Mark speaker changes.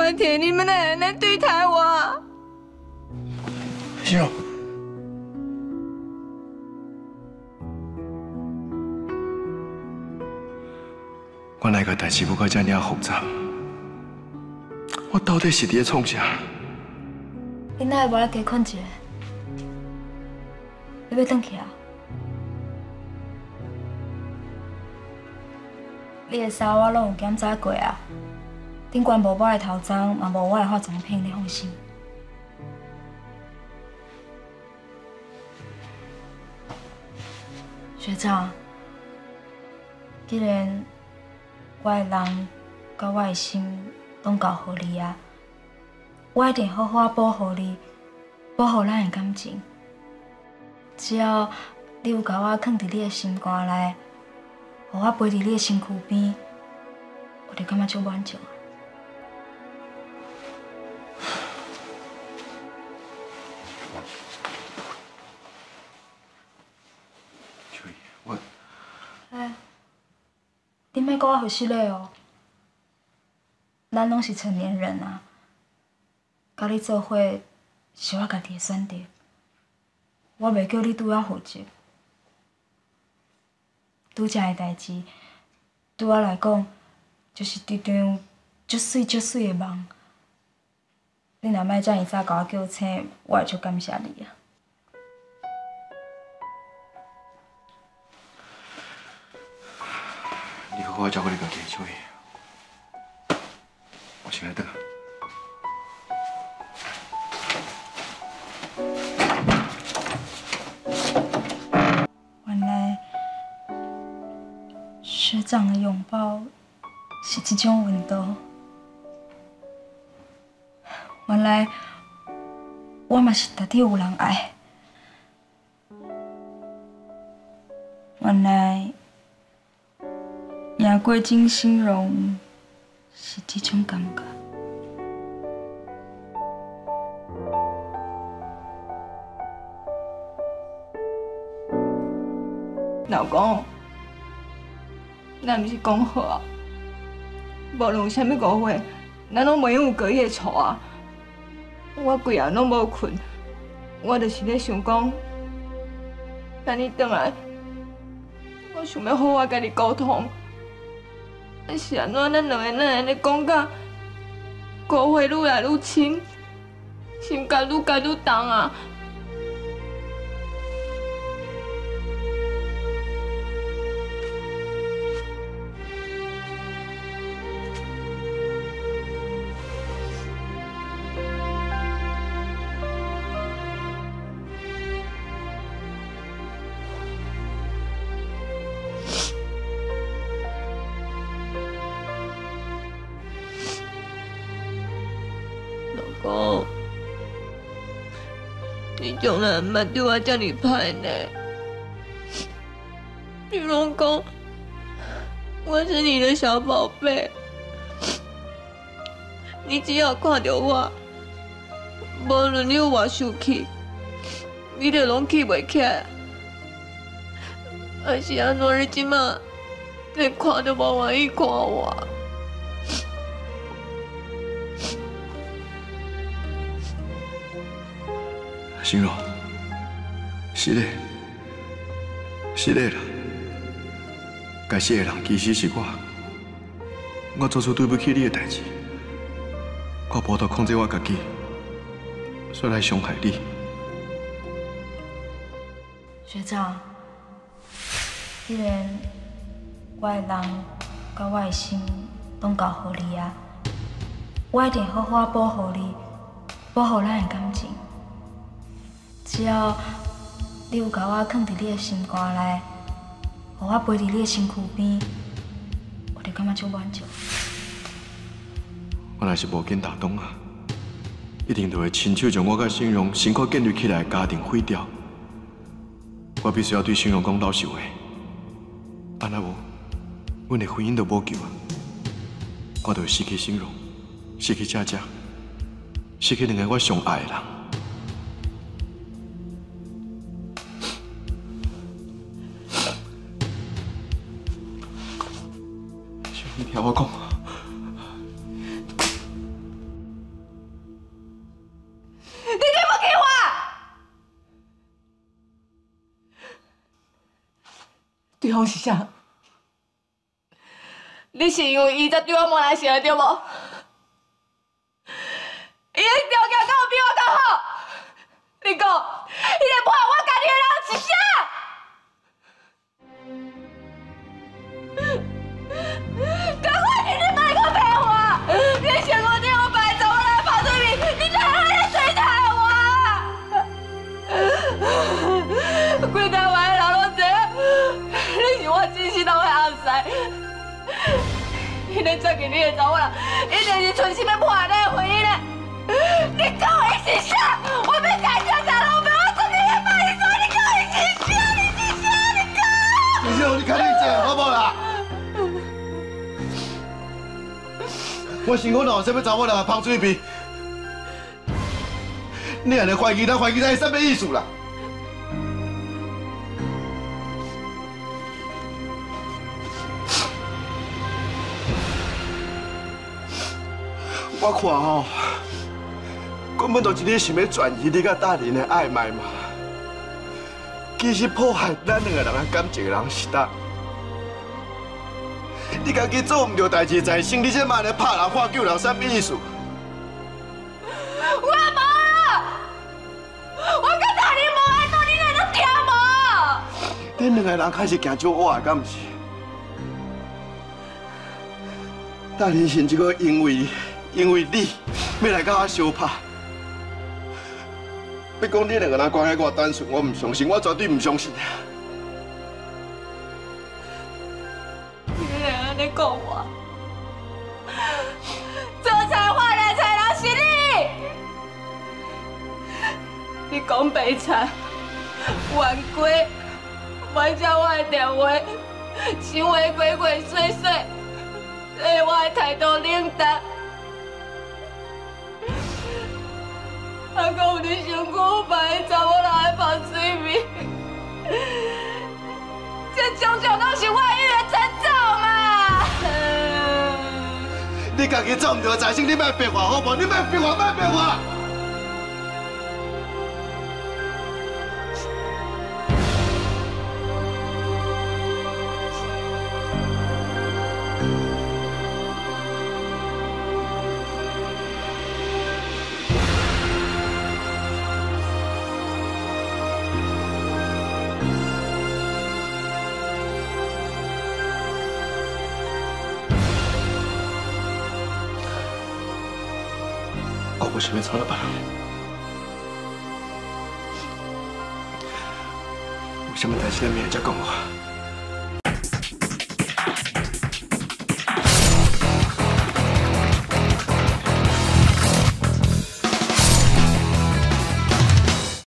Speaker 1: 我天，你们哪会安尼对待我？
Speaker 2: 心荣，原来个代志不过这么复杂，我到底是伫咧创啥？
Speaker 3: 你哪会无来加困一下？你要转去啊？你的衫我拢有检查过啊，顶悬无我的头章，嘛无我的化妆品，你放心。学长，既然我的人甲我的心拢交互你啊，我一定好好保护你，保护咱的感情。只要你有甲我藏伫你的心肝内，互我陪伫你的身躯边，我就感觉足满足。
Speaker 2: 秋怡，我
Speaker 3: 哎，你莫搁我回失礼哦。咱拢是成年人啊，甲你做伙是我家己的选择，我袂叫你拄我负责。拄则的代志，对我来讲，就是一场足水足水的梦。你若莫遮尔早甲我叫醒，我会足感谢你啊。
Speaker 2: 你好好照顾你家己，秋怡。我先来等。
Speaker 3: 原来学长的拥抱是这种温度。原来我嘛是值得有人爱。原来赢过金心荣是这种感觉。
Speaker 1: 老公，咱毋是讲好啊？无论有啥物误会，咱拢袂用有隔夜吵啊！我规夜拢无困，我就是咧想讲，等你转来，我想要好好甲你沟通。但是安怎咱两个人安尼讲甲误会愈来愈深，心甲愈加愈重啊！老公，你从来毋捌对我遮尔歹呢。你拢讲我是你的小宝贝，你只要看到我，无论你有偌生气，你就拢气袂起来。还是安怎你即马连看都无愿意看我？
Speaker 2: 心荣，是的，是的啦。该死的人其实是我，我做出对不起你的代志，我无得控制我家己，所以来伤害你。
Speaker 3: 学长，既然我的人甲我的心拢交互你啊，我一定好好保护你，保护咱的感情。只要你有甲我藏伫你的心肝内，互我陪伫你的身躯边，我就感觉足满足。
Speaker 2: 我若是无紧打动啊，一定就会亲手将我甲心荣辛苦建立起来的家庭毁掉。我必须要对心荣讲老实话，安那无，阮的婚姻就无救啊！我就会失去心荣，失去佳佳，失去两个我上爱的人。你听我讲。
Speaker 1: 对方是啥？你是因为伊才对我无来生的对无？伊的条件敢有比我较好？你讲，伊会判我家己的人是啥？赶快你别个骗我！你想我对我白找我来跑对面，你在哪里水台我？规台湾的人拢知影，你是我真心拢的后婿。迄个抓紧你的查某人，一定是存心要破坏咱的婚姻的。你讲伊是啥？我要改正啥拢不要我出去也骂你说你讲伊是啥？你是啥？你讲！
Speaker 2: 你是你看你这好不好啦？我身躯若有啥物查某人芳水味，你安尼怀疑他是啥物意思啦？我看吼，根本就是你想要转移你甲大林的暧昧嘛。其实破坏咱两个人的感情的人是咱。你家己做唔对代志，在心里这嘛咧拍人喊救人，啥物意思？
Speaker 1: 我无啊！我甲大林无爱做，你哪能听无？
Speaker 2: 恁两个人开始行少我，敢毋是？大林甚至个因为你要来甲我相拍，要讲你两个人关系偌单纯，我唔相信，我绝对唔相信。
Speaker 1: 你安尼讲我，做菜坏人才人是你。你讲白菜、冤鬼，冤接我的电话，想话鬼鬼祟祟，对我的态度冷淡。还讲有你身躯白查某人的芳水味，这种种都是外遇的征兆嘛！
Speaker 2: 你家己做唔对在心，你莫逼我好无？你莫逼我，莫逼我！我为什么找了别人？为什么代志你明仔讲我？